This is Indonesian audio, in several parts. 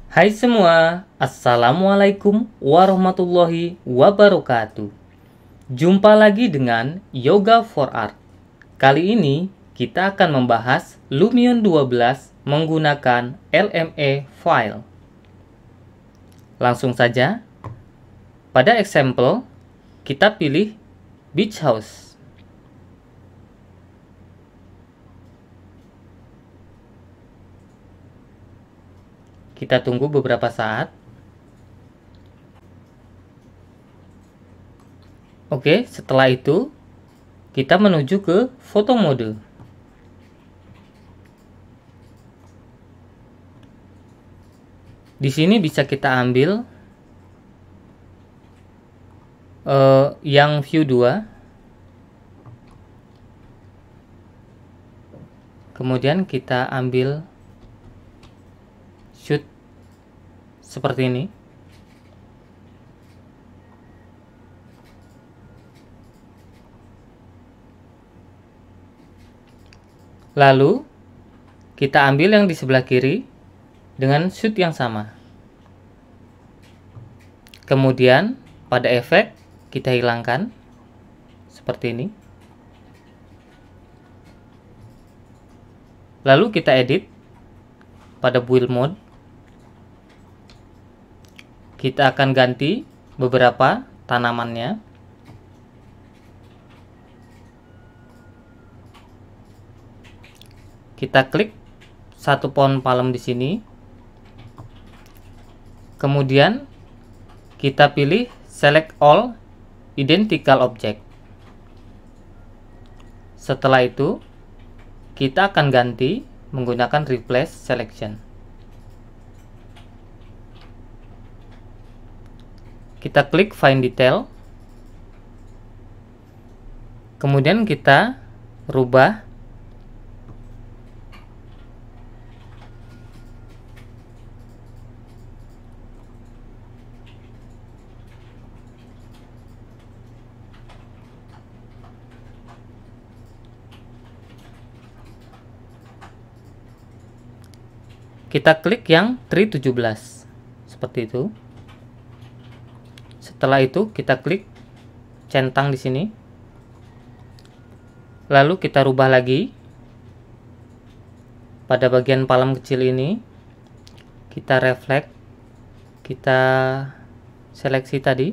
Hai semua, Assalamualaikum warahmatullahi wabarakatuh. Jumpa lagi dengan Yoga for Art. Kali ini kita akan membahas Lumion 12 menggunakan LME file. Langsung saja, pada example kita pilih Beach House. Kita tunggu beberapa saat. Oke, setelah itu kita menuju ke foto mode. Di sini bisa kita ambil yang view 2. Kemudian kita ambil shoot seperti ini. Lalu kita ambil yang di sebelah kiri dengan shoot yang sama. Kemudian pada efek kita hilangkan seperti ini. Lalu kita edit pada build mode. Kita akan ganti beberapa tanamannya. Kita klik satu pohon palem di sini. Kemudian kita pilih select all identical object. Setelah itu kita akan ganti menggunakan replace selection. Kita klik find detail. Kemudian kita rubah kita klik yang tree 17 seperti itu. Setelah itu kita klik centang di sini. Lalu kita rubah lagi pada bagian palem kecil ini. Kita reflect, kita seleksi tadi.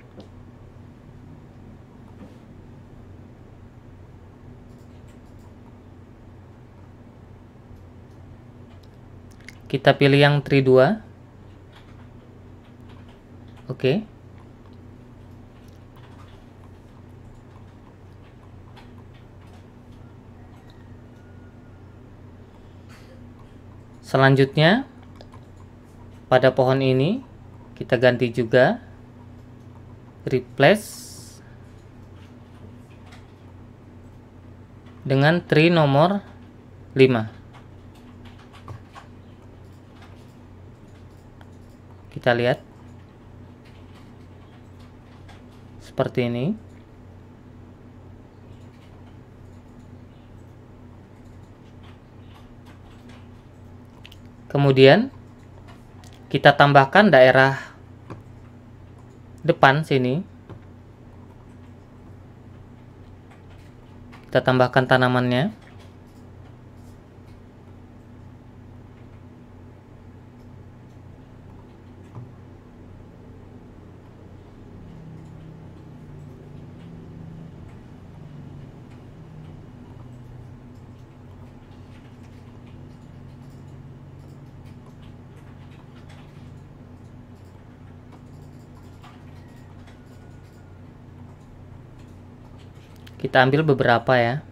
Kita pilih yang tree 2. Oke. Selanjutnya pada pohon ini kita ganti juga replace dengan tree nomor 5. Kita lihat seperti ini. Kemudian kita tambahkan daerah depan sini. Kita tambahkan tanamannya. Kita ambil beberapa ya.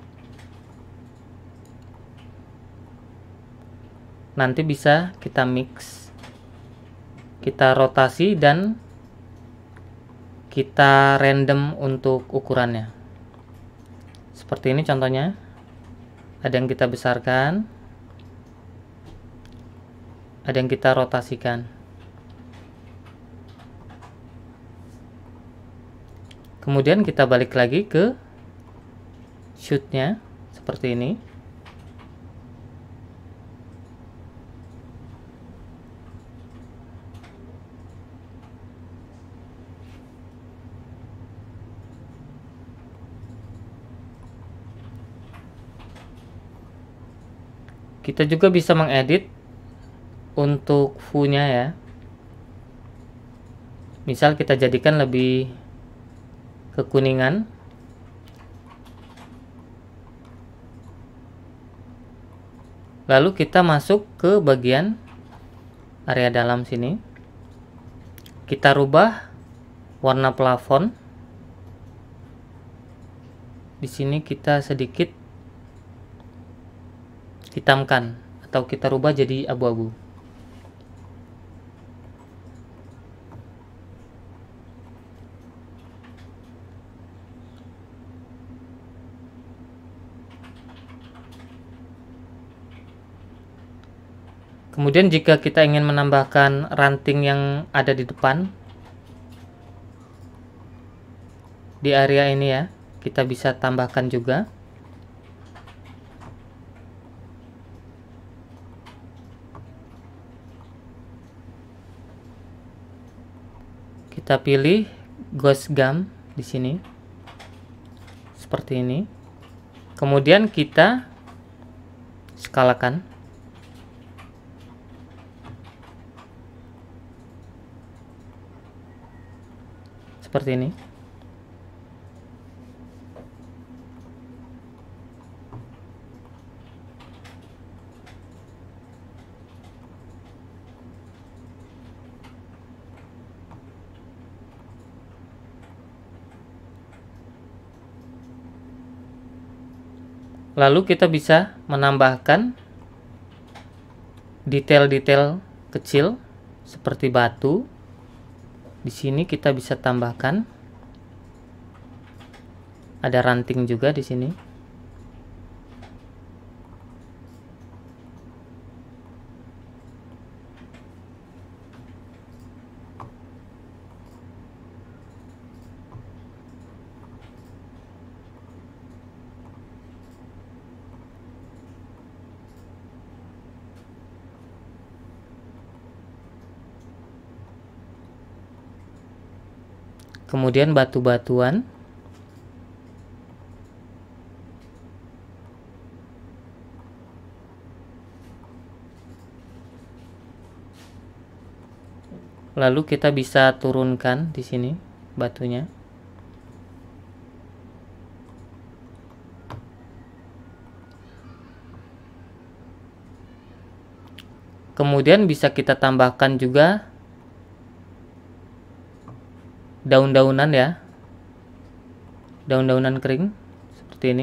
Nanti bisa kita mix, kita rotasi dan kita random untuk ukurannya. Seperti ini contohnya. Ada yang kita besarkan, ada yang kita rotasikan. Kemudian kita balik lagi ke shootnya seperti ini. Kita juga bisa mengedit untuk view-nya ya. Misal kita jadikan lebih kekuningan. Lalu kita masuk ke bagian area dalam sini. Kita rubah warna plafon. Di sini kita sedikit hitamkan atau kita rubah jadi abu-abu. Kemudian jika kita ingin menambahkan ranting yang ada di depan di area ini ya, kita bisa tambahkan juga. Kita pilih ghost gum di sini. Seperti ini. Kemudian kita skalakan. Seperti ini. Lalu kita bisa menambahkan detail-detail kecil seperti batu. Di sini kita bisa tambahkan ada ranting juga di sini. Kemudian batu-batuan. Lalu kita bisa turunkan di sini batunya. Kemudian bisa kita tambahkan juga daun-daunan ya, daun-daunan kering seperti ini.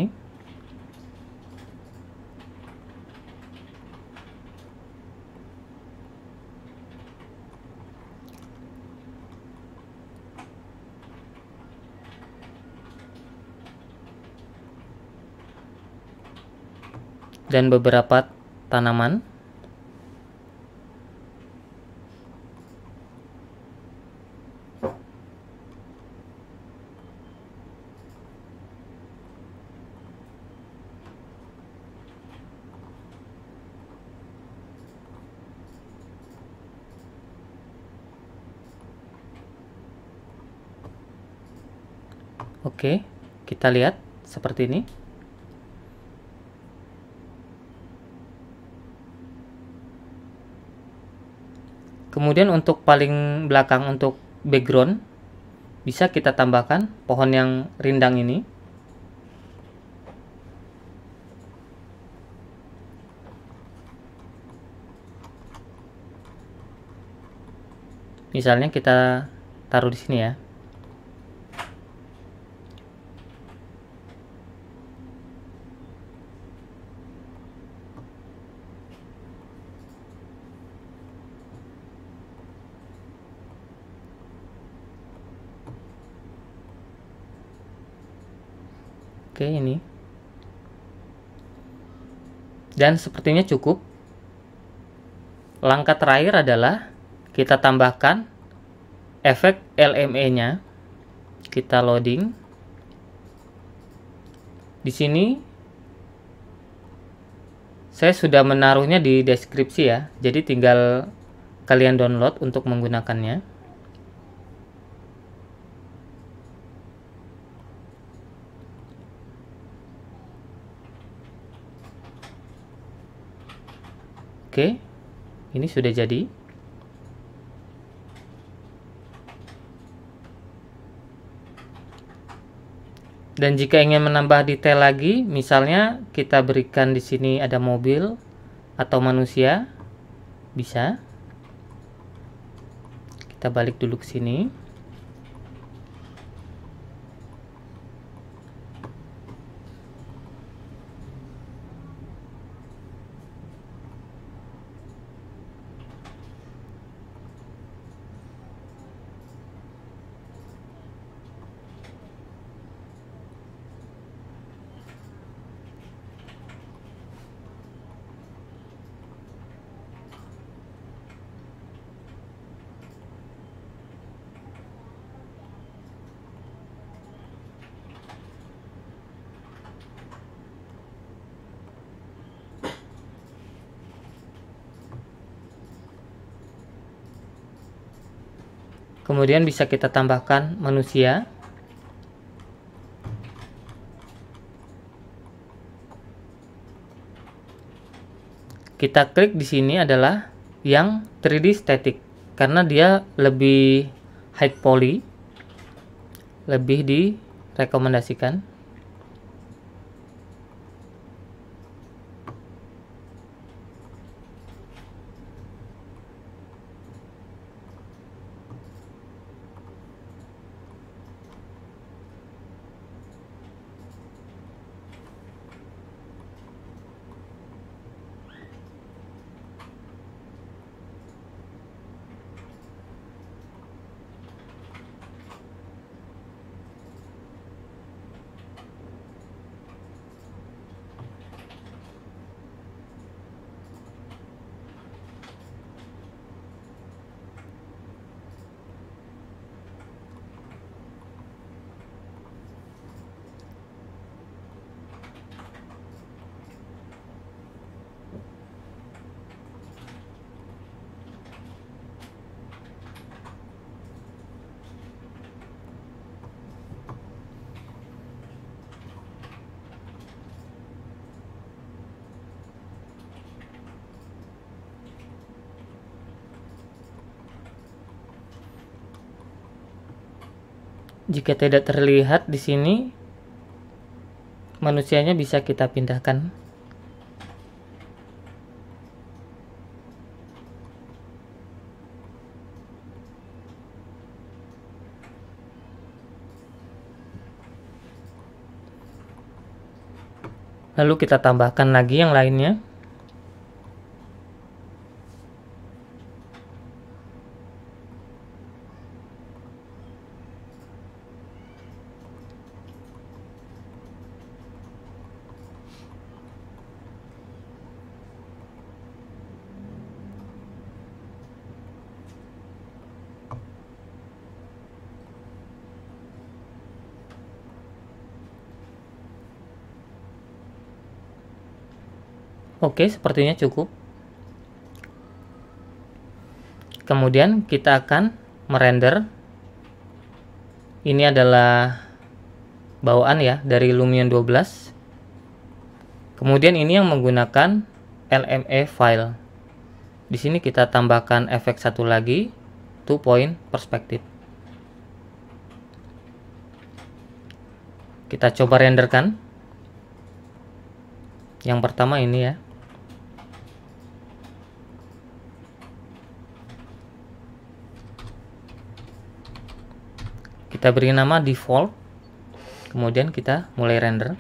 Dan beberapa tanaman. Oke, kita lihat seperti ini. Kemudian untuk paling belakang untuk background bisa kita tambahkan pohon yang rindang ini. Misalnya kita taruh di sini ya. Oke, ini. Dan sepertinya cukup. Langkah terakhir adalah kita tambahkan efek LME-nya. Kita loading. Di sini saya sudah menaruhnya di deskripsi ya. Jadi tinggal kalian download untuk menggunakannya. Oke, ini sudah jadi. Dan jika ingin menambah detail lagi, misalnya kita berikan di sini ada mobil atau manusia, bisa. Kita balik dulu ke sini. Kemudian bisa kita tambahkan manusia. Kita klik di sini adalah yang 3D static karena dia lebih high poly, lebih direkomendasikan. Jika tidak terlihat di sini, manusianya bisa kita pindahkan. Lalu kita tambahkan lagi yang lainnya. Oke, sepertinya cukup. Kemudian kita akan merender. Ini adalah bawaan ya dari Lumion 12. Kemudian ini yang menggunakan LME file. Di sini kita tambahkan efek satu lagi, 2 point perspective. Kita coba renderkan. Yang pertama ini ya. Kita beri nama default, kemudian kita mulai render.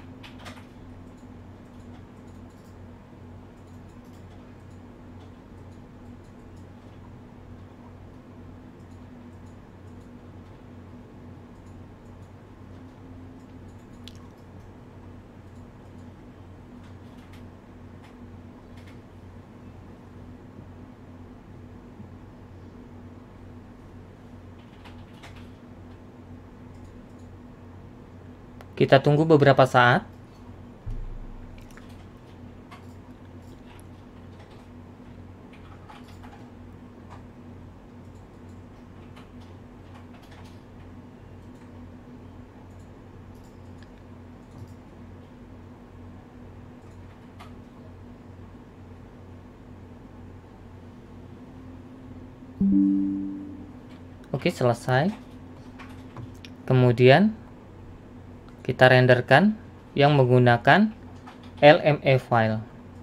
Kita tunggu beberapa saat. Oke, selesai. Kemudian kita renderkan yang menggunakan LME file.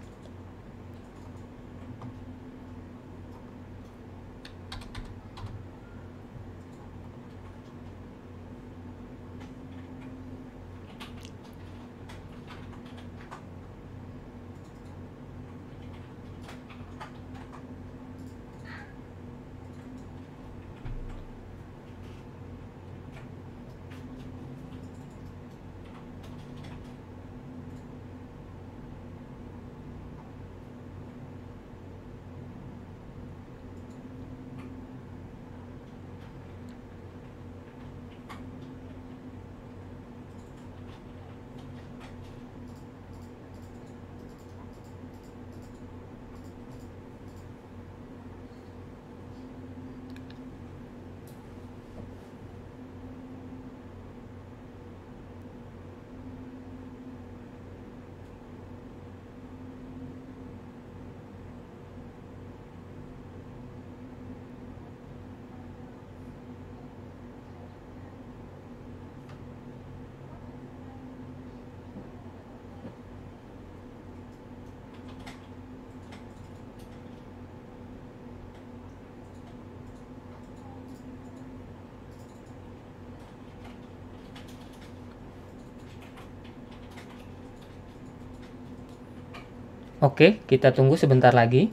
Oke, kita tunggu sebentar lagi.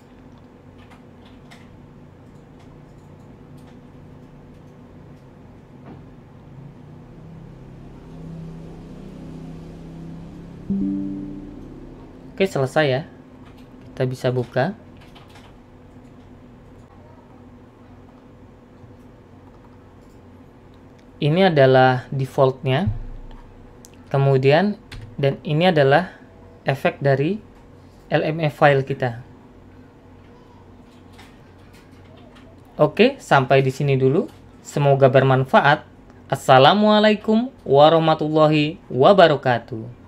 Oke, selesai ya. Kita bisa buka. Ini adalah defaultnya. Kemudian, dan ini adalah efek dari LME file kita. Oke, sampai di sini dulu. Semoga bermanfaat. Assalamualaikum warahmatullahi wabarakatuh.